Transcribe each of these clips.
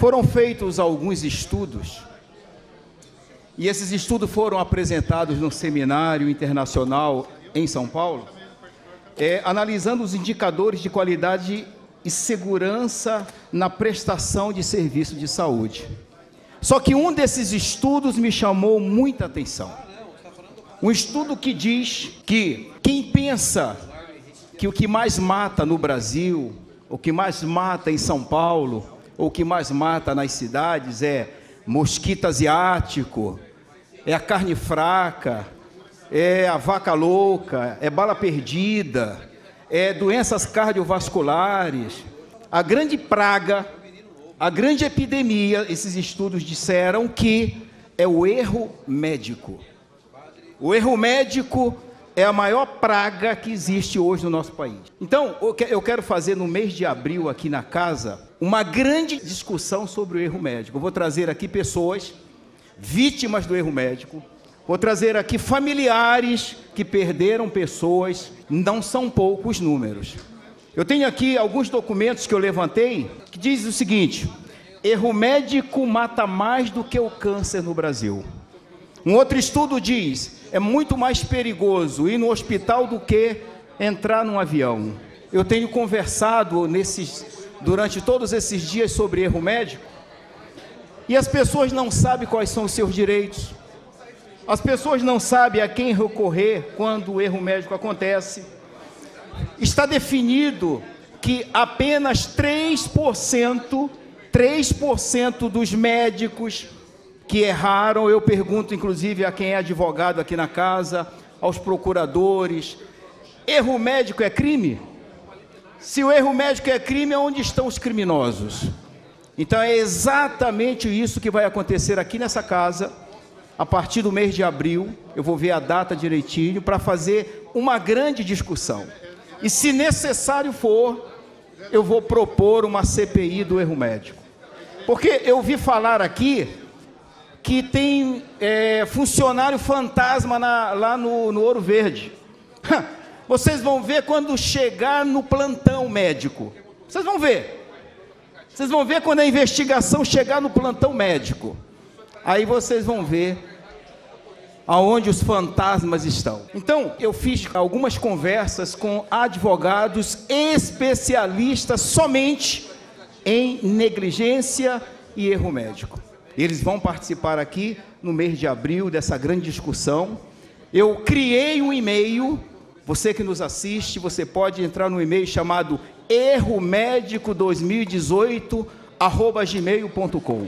Foram feitos alguns estudos, e esses estudos foram apresentados no Seminário Internacional em São Paulo, analisando os indicadores de qualidade e segurança na prestação de serviço de saúde. Só que um desses estudos me chamou muita atenção. Um estudo que diz que quem pensa que o que mais mata no Brasil, o que mais mata em São Paulo, ou o que mais mata nas cidades é mosquito asiático, é a carne fraca, é a vaca louca, é bala perdida, é doenças cardiovasculares. A grande praga, a grande epidemia, esses estudos disseram que é o erro médico. O erro médico é a maior praga que existe hoje no nosso país. Então, eu quero fazer no mês de abril aqui na casa uma grande discussão sobre o erro médico. Eu vou trazer aqui pessoas vítimas do erro médico, vou trazer aqui familiares que perderam pessoas, não são poucos números. Eu tenho aqui alguns documentos que eu levantei que diz o seguinte: erro médico mata mais do que o câncer no Brasil. Um outro estudo diz: é muito mais perigoso ir no hospital do que entrar num avião. Eu tenho conversado durante todos esses dias sobre erro médico, e as pessoas não sabem quais são os seus direitos. As pessoas não sabem a quem recorrer quando o erro médico acontece. Está definido que apenas 3% dos médicos que erraram, eu pergunto inclusive a quem é advogado aqui na casa, aos procuradores, erro médico é crime? Se o erro médico é crime, onde estão os criminosos? Então é exatamente isso que vai acontecer aqui nessa casa, a partir do mês de abril. Eu vou ver a data direitinho para fazer uma grande discussão. E se necessário for, eu vou propor uma CPI do erro médico. Porque eu vi falar aqui que tem funcionário fantasma lá no Ouro Verde. Vocês vão ver quando chegar no plantão médico. Vocês vão ver. Vocês vão ver quando a investigação chegar no plantão médico. Aí vocês vão ver aonde os fantasmas estão. Então, eu fiz algumas conversas com advogados especialistas somente em negligência e erro médico. Eles vão participar aqui no mês de abril dessa grande discussão. Eu criei um e-mail, você que nos assiste, você pode entrar no e-mail chamado erromédico2018@gmail.com.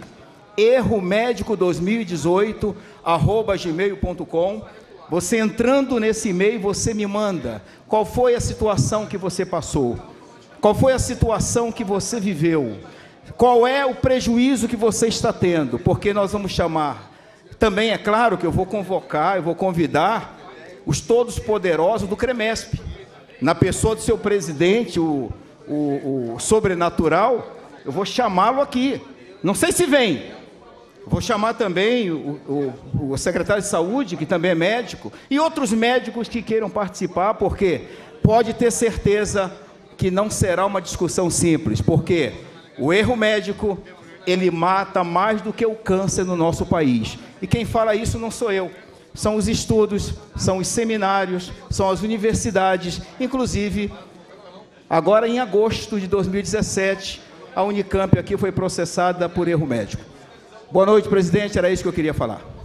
erromédico2018@gmail.com. Você entrando nesse e-mail, você me manda qual foi a situação que você passou, qual foi a situação que você viveu, qual é o prejuízo que você está tendo, porque nós vamos chamar. Também é claro que eu vou convidar os todos poderosos do CREMESP, na pessoa do seu presidente, o sobrenatural. Eu vou chamá-lo aqui, não sei se vem. Vou chamar também o secretário de saúde, que também é médico, e outros médicos que queiram participar, porque pode ter certeza que não será uma discussão simples, porque o erro médico, ele mata mais do que o câncer no nosso país. E quem fala isso não sou eu, são os estudos, são os seminários, são as universidades. Inclusive, agora em agosto de 2017, a Unicamp aqui foi processada por erro médico. Boa noite, presidente, era isso que eu queria falar.